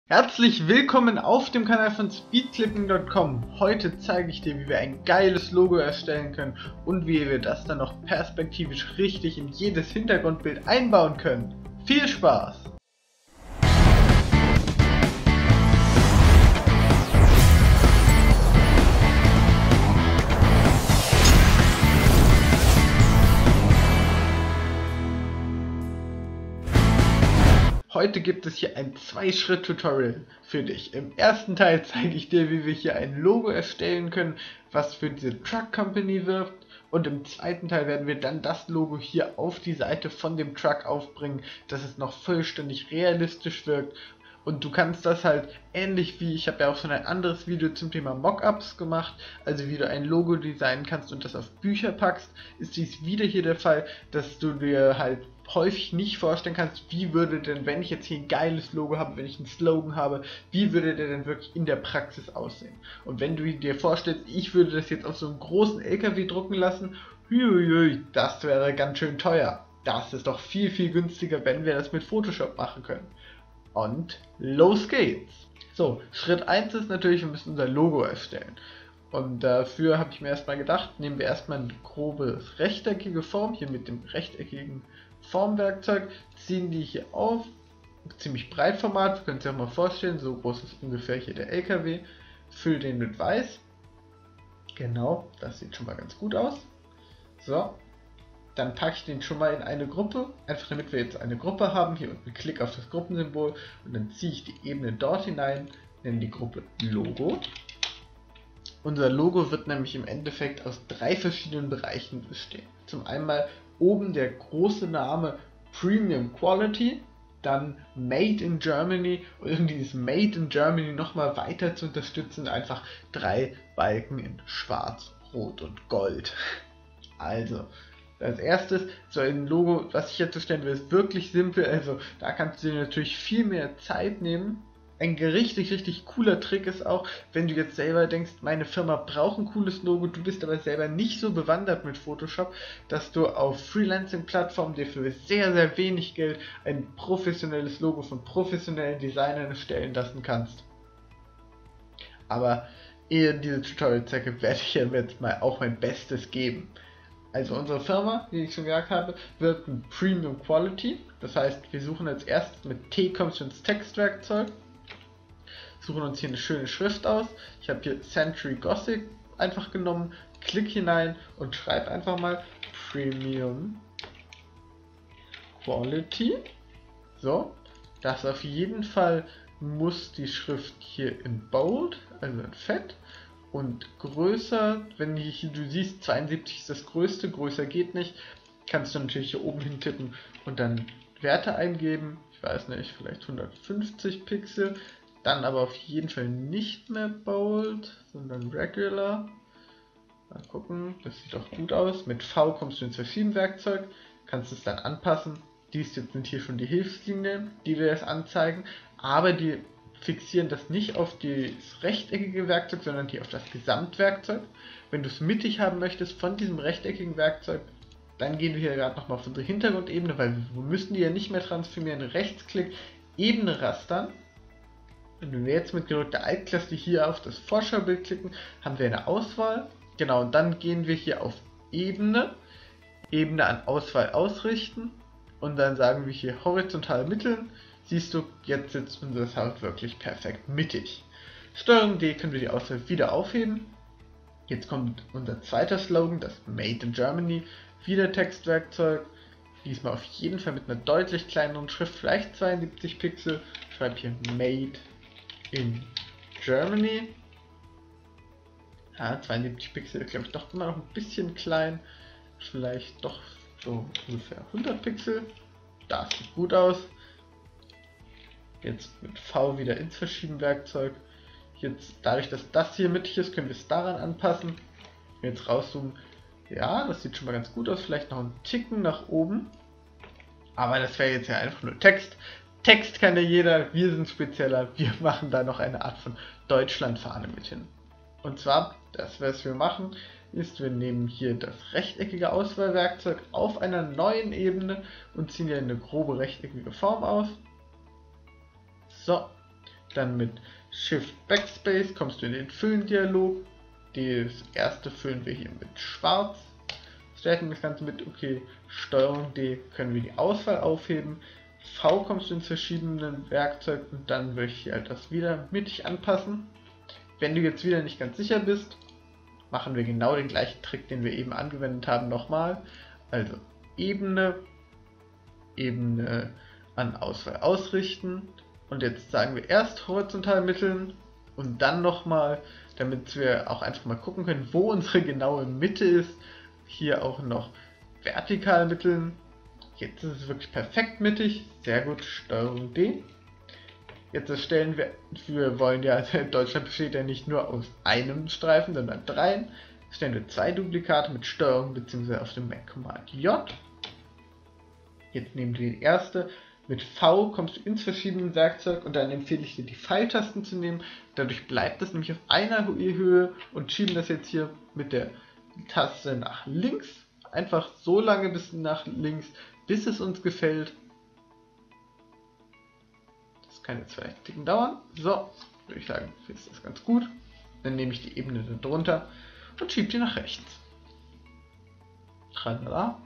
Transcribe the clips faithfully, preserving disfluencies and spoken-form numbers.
Herzlich willkommen auf dem Kanal von speedclipping punkt com. Heute zeige ich dir, wie wir ein geiles Logo erstellen können und wie wir das dann noch perspektivisch richtig in jedes Hintergrundbild einbauen können. Viel Spaß! Heute gibt es hier ein Zwei-Schritt-Tutorial für dich. Im ersten Teil zeige ich dir, wie wir hier ein Logo erstellen können, was für diese Truck Company wirbt. Und im zweiten Teil werden wir dann das Logo hier auf die Seite von dem Truck aufbringen, dass es noch vollständig realistisch wirkt. Und du kannst das halt ähnlich wie, ich habe ja auch schon ein anderes Video zum Thema Mockups gemacht, also wie du ein Logo designen kannst und das auf Bücher packst, ist dies wieder hier der Fall, dass du dir halt häufig nicht vorstellen kannst, wie würde denn, wenn ich jetzt hier ein geiles Logo habe, wenn ich einen Slogan habe, wie würde der denn wirklich in der Praxis aussehen? Und wenn du dir vorstellst, ich würde das jetzt auf so einem großen L K W drucken lassen, huiuiui, das wäre ganz schön teuer. Das ist doch viel, viel günstiger, wenn wir das mit Photoshop machen können. Und los geht's! So, Schritt eins ist natürlich, wir müssen unser Logo erstellen. Und dafür habe ich mir erstmal gedacht, nehmen wir erstmal eine grobe rechteckige Form, hier mit dem rechteckigen Formwerkzeug, ziehen die hier auf, ziemlich breit Format, wir können es ja mal vorstellen, so groß ist ungefähr hier der L K W, füll den mit weiß, genau, das sieht schon mal ganz gut aus. So, dann packe ich den schon mal in eine Gruppe, einfach damit wir jetzt eine Gruppe haben, hier unten klick auf das Gruppensymbol und dann ziehe ich die Ebene dort hinein, nenne die Gruppe Logo. Unser Logo wird nämlich im Endeffekt aus drei verschiedenen Bereichen bestehen. Zum einen oben der große Name Premium Quality, dann Made in Germany und um dieses Made in Germany nochmal weiter zu unterstützen, einfach drei Balken in Schwarz, Rot und Gold. Also, als erstes, so ein Logo, was ich jetzt erstellen will, ist wirklich simpel, also da kannst du dir natürlich viel mehr Zeit nehmen. Ein richtig, richtig cooler Trick ist auch, wenn du jetzt selber denkst, meine Firma braucht ein cooles Logo, du bist aber selber nicht so bewandert mit Photoshop, dass du auf Freelancing-Plattformen dir für sehr, sehr wenig Geld ein professionelles Logo von professionellen Designern erstellen lassen kannst. Aber ehe diese Tutorial zeige, werde ich hier jetzt mal auch mein Bestes geben. Also unsere Firma, wie ich schon gesagt habe, wird ein Premium Quality, das heißt, wir suchen als erstes mit T kommst du ins Textwerkzeug. Suchen uns hier eine schöne Schrift aus. Ich habe hier Century Gothic einfach genommen, klick hinein und schreibe einfach mal Premium Quality. So, das auf jeden Fall muss die Schrift hier in Bold, also in Fett und größer, wenn hier, du siehst zweiundsiebzig ist das größte, größer geht nicht, kannst du natürlich hier oben hin tippen und dann Werte eingeben, ich weiß nicht, vielleicht hundertfünfzig Pixel. Dann aber auf jeden Fall nicht mehr Bold, sondern Regular. Mal gucken, das sieht doch gut aus. Mit V kommst du ins Verschieben-Werkzeug, kannst es dann anpassen. Dies jetzt sind hier schon die Hilfslinien, die dir das anzeigen, aber die fixieren das nicht auf das rechteckige Werkzeug, sondern hier auf das Gesamtwerkzeug. Wenn du es mittig haben möchtest von diesem rechteckigen Werkzeug, dann gehen wir hier gerade nochmal auf unsere Hintergrundebene, weil wir müssen die ja nicht mehr transformieren. Rechtsklick, Ebene rastern. Und wenn wir jetzt mit gedrückter Alt-Klasse hier auf das Vorschaubild klicken, haben wir eine Auswahl. Genau, und dann gehen wir hier auf Ebene, Ebene an Auswahl ausrichten und dann sagen wir hier horizontal mitteln. Siehst du, jetzt sitzt unser Sound wirklich perfekt mittig. Steuerung D können wir die Auswahl wieder aufheben. Jetzt kommt unser zweiter Slogan, das Made in Germany, wieder Textwerkzeug. Diesmal auf jeden Fall mit einer deutlich kleineren Schrift, vielleicht zweiundsiebzig Pixel. Ich schreibe hier Made in Germany. Ja, zweiundsiebzig Pixel ist glaube ich doch immer noch ein bisschen klein. Vielleicht doch so ungefähr hundert Pixel. Das sieht gut aus. Jetzt mit V wieder ins Verschieben-Werkzeug. Jetzt, dadurch, dass das hier mittig ist, können wir es daran anpassen. Jetzt rauszoomen. Ja, das sieht schon mal ganz gut aus. Vielleicht noch einen Ticken nach oben. Aber das wäre jetzt ja einfach nur Text. Text kann ja jeder, wir sind spezieller, wir machen da noch eine Art von Deutschlandfahne mit hin. Und zwar, das was wir machen, ist, wir nehmen hier das rechteckige Auswahlwerkzeug auf einer neuen Ebene und ziehen hier eine grobe rechteckige Form aus. So, Dann mit Shift Backspace kommst du in den Füllen-Dialog. Das erste füllen wir hier mit Schwarz. Stärken das Ganze mit OK. Steuerung D können wir die Auswahl aufheben. V kommst du ins verschiedenen Werkzeug und dann würde ich hier halt das wieder mittig anpassen. Wenn du jetzt wieder nicht ganz sicher bist, machen wir genau den gleichen Trick, den wir eben angewendet haben, nochmal. Also Ebene, Ebene an Auswahl ausrichten und jetzt sagen wir erst horizontal mitteln und dann nochmal, damit wir auch einfach mal gucken können, wo unsere genaue Mitte ist, hier auch noch vertikal mitteln. Jetzt ist es wirklich perfekt mittig, sehr gut, Steuerung D. Jetzt erstellen wir, wir wollen ja, Deutschland besteht ja nicht nur aus einem Streifen, sondern dreien. Stellen wir zwei Duplikate mit Steuerung bzw. auf dem Mac Command J. Jetzt nehmen wir die erste. Mit V kommst du ins verschiedene Werkzeug und dann empfehle ich dir die Pfeiltasten zu nehmen. Dadurch bleibt es nämlich auf einer Höhe und schieben das jetzt hier mit der Taste nach links. Einfach so lange bis nach links, bis es uns gefällt. Das kann jetzt vielleicht ein Ticken dauern. So, würde ich sagen, ist das ganz gut. Dann nehme ich die Ebene darunter und schiebe die nach rechts. Tralala.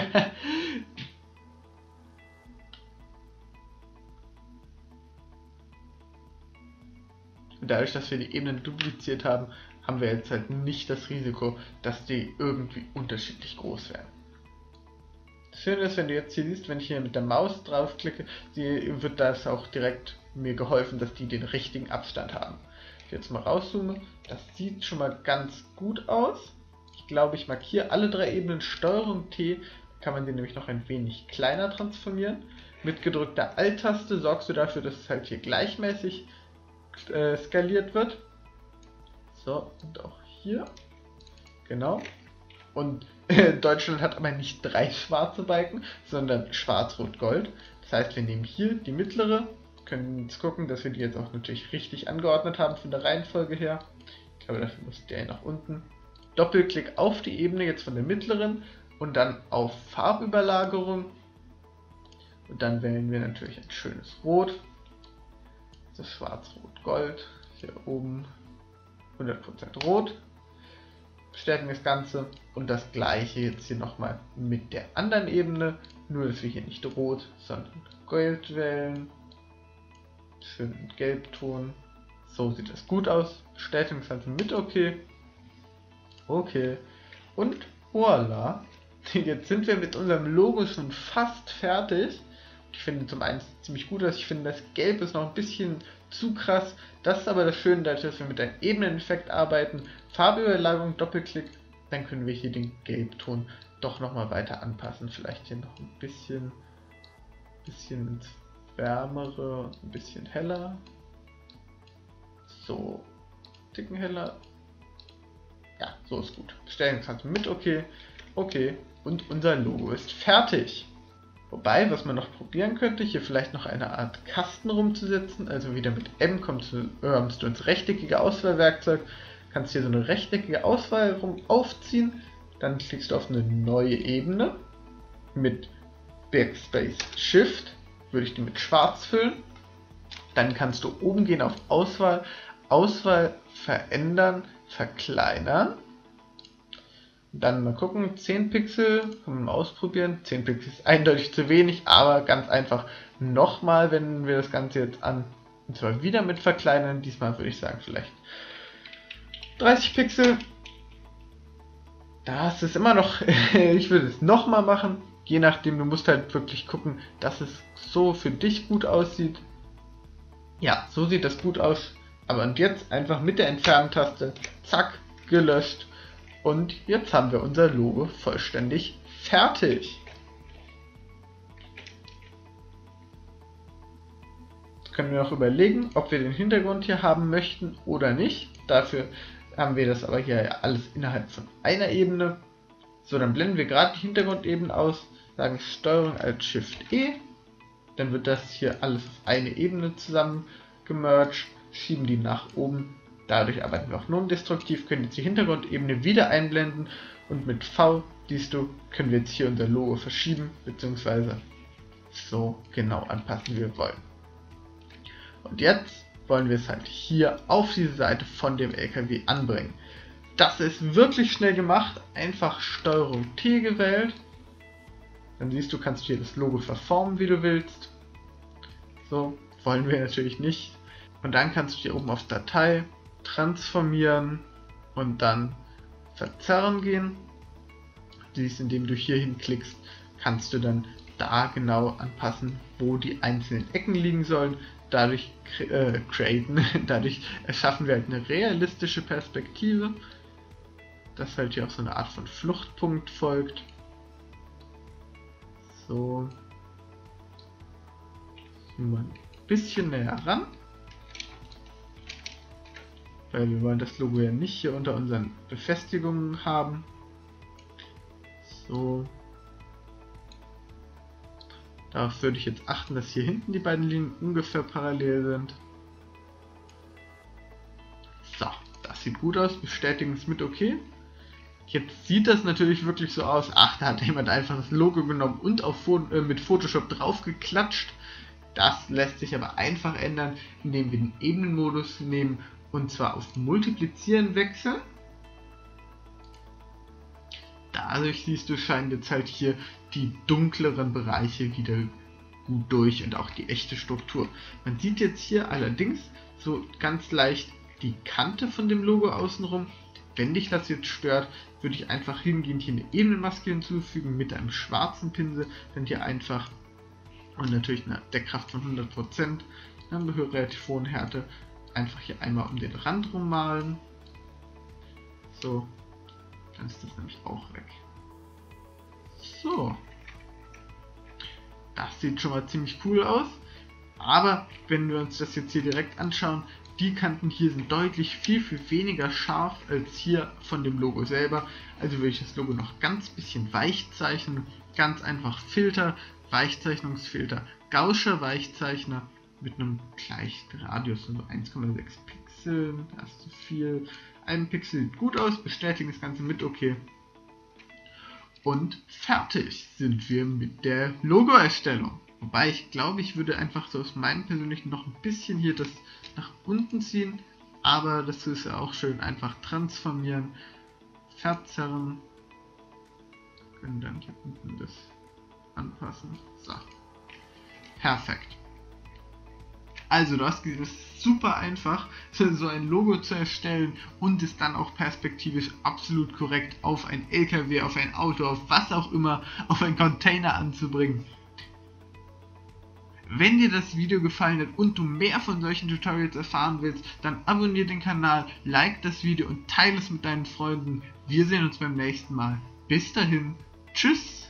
Dadurch, dass wir die Ebenen dupliziert haben, haben wir jetzt halt nicht das Risiko, dass die irgendwie unterschiedlich groß werden. Das Schöne ist, wenn du jetzt hier siehst, wenn ich hier mit der Maus draufklicke, wird das auch direkt mir geholfen, dass die den richtigen Abstand haben. Ich jetzt mal rauszoome, das sieht schon mal ganz gut aus. Ich glaube, ich markiere alle drei Ebenen, Steuerung T, kann man die nämlich noch ein wenig kleiner transformieren. Mit gedrückter Alt-Taste sorgst du dafür, dass es halt hier gleichmäßig äh, skaliert wird. So, und auch hier. Genau. Und äh, Deutschland hat aber nicht drei schwarze Balken, sondern schwarz, rot, gold. Das heißt, wir nehmen hier die mittlere, können jetzt gucken, dass wir die jetzt auch natürlich richtig angeordnet haben von der Reihenfolge her. Ich glaube, dafür muss der nach unten. Doppelklick auf die Ebene jetzt von der mittleren und dann auf Farbüberlagerung. Und dann wählen wir natürlich ein schönes Rot. Das ist schwarz, rot, gold. Hier oben hundert Prozent rot. Stärken das Ganze und das gleiche jetzt hier nochmal mit der anderen Ebene, nur dass wir hier nicht rot, sondern gold wählen. Schönen Gelbton. So sieht das gut aus. Stärken das Ganze mit OK. Okay. Und voila. Jetzt sind wir mit unserem Logo schon fast fertig. Ich finde zum einen ziemlich gut aus. Ich finde, das Gelb ist noch ein bisschen zu krass. Das ist aber das Schöne, dass wir mit einem Ebeneneffekt arbeiten. Farbüberlagerung, Doppelklick. Dann können wir hier den Gelbton doch nochmal weiter anpassen. Vielleicht hier noch ein bisschen, bisschen ins Wärmere, ein bisschen heller. So, Ticken heller. Ja, so ist gut. Stellen das Ganze mit OK. Okay. Und unser Logo ist fertig. Wobei, was man noch probieren könnte, hier vielleicht noch eine Art Kasten rumzusetzen. Also wieder mit M kommst du, kommst du ins rechteckige Auswahlwerkzeug. Kannst hier so eine rechteckige Auswahl rum aufziehen. Dann klickst du auf eine neue Ebene. Mit Backspace Shift würde ich die mit Schwarz füllen. Dann kannst du oben gehen auf Auswahl. Auswahl verändern, verkleinern. Dann mal gucken, zehn Pixel, können wir mal ausprobieren. zehn Pixel ist eindeutig zu wenig, aber ganz einfach nochmal, wenn wir das Ganze jetzt an, und zwar wieder mit verkleinern. Diesmal würde ich sagen vielleicht dreißig Pixel. Das ist immer noch, ich würde es nochmal machen, je nachdem, du musst halt wirklich gucken, dass es so für dich gut aussieht. Ja, so sieht das gut aus. Aber und jetzt einfach mit der Entfernen-Taste, zack, gelöscht. Und jetzt haben wir unser Logo vollständig fertig. Jetzt können wir noch überlegen, ob wir den Hintergrund hier haben möchten oder nicht. Dafür haben wir das aber hier alles innerhalb von einer Ebene. So, dann blenden wir gerade die Hintergrundebene aus, sagen Steuerung Alt Shift E. Dann wird das hier alles auf eine Ebene zusammen gemerged, schieben die nach oben. Dadurch arbeiten wir auch non-destruktiv, können jetzt die Hintergrundebene wieder einblenden und mit V, siehst du, können wir jetzt hier unser Logo verschieben, beziehungsweise so genau anpassen, wie wir wollen. Und jetzt wollen wir es halt hier auf diese Seite von dem L K W anbringen. Das ist wirklich schnell gemacht, einfach Steuerung T gewählt. Dann siehst du, kannst du hier das Logo verformen, wie du willst. So, wollen wir natürlich nicht. Und dann kannst du hier oben auf Datei, transformieren und dann verzerren gehen. Dies, indem du hier hinklickst, kannst du dann da genau anpassen, wo die einzelnen Ecken liegen sollen. Dadurch äh, createn, dadurch erschaffen wir halt eine realistische Perspektive, dass halt hier auch so eine Art von Fluchtpunkt folgt. So. Mal ein bisschen näher ran. Weil wir wollen das Logo ja nicht hier unter unseren Befestigungen haben. So. Darauf würde ich jetzt achten, dass hier hinten die beiden Linien ungefähr parallel sind. So, das sieht gut aus. Bestätigen es mit OK. Jetzt sieht das natürlich wirklich so aus. Ach, da hat jemand einfach das Logo genommen und auf, äh, mit Photoshop draufgeklatscht. Das lässt sich aber einfach ändern, indem wir den Ebenenmodus nehmen und zwar auf Multiplizieren wechseln. Dadurch siehst du, scheinen jetzt halt hier die dunkleren Bereiche wieder gut durch und auch die echte Struktur. Man sieht jetzt hier allerdings so ganz leicht die Kante von dem Logo außenrum. Wenn dich das jetzt stört, würde ich einfach hingehen, hier eine Ebenenmaske hinzufügen mit einem schwarzen Pinsel, dann hier einfach und natürlich eine Deckkraft von hundert Prozent, dann eine relativ hohe Härte, einfach hier einmal um den Rand rummalen. So, dann ist das nämlich auch weg. So, das sieht schon mal ziemlich cool aus, aber wenn wir uns das jetzt hier direkt anschauen, die Kanten hier sind deutlich viel, viel weniger scharf als hier von dem Logo selber. Also würde ich das Logo noch ganz bisschen weich zeichnen. Ganz einfach Filter, Weichzeichnungsfilter, Gaußscher Weichzeichner mit einem Gleichradius, also eins Komma sechs Pixel, das ist zu viel. Ein Pixel sieht gut aus, bestätigen das Ganze mit OK. Und fertig sind wir mit der Logo-Erstellung. Wobei ich glaube, ich würde einfach so aus meinem persönlichen noch ein bisschen hier das nach unten ziehen. Aber das ist ja auch schön. Einfach transformieren, verzerren. Wir können dann hier unten das anpassen. So. Perfekt. Also du hast gesehen, es ist super einfach, so ein Logo zu erstellen und es dann auch perspektivisch absolut korrekt auf ein L K W, auf ein Auto, auf was auch immer, auf einen Container anzubringen. Wenn dir das Video gefallen hat und du mehr von solchen Tutorials erfahren willst, dann abonniere den Kanal, like das Video und teile es mit deinen Freunden. Wir sehen uns beim nächsten Mal. Bis dahin, tschüss!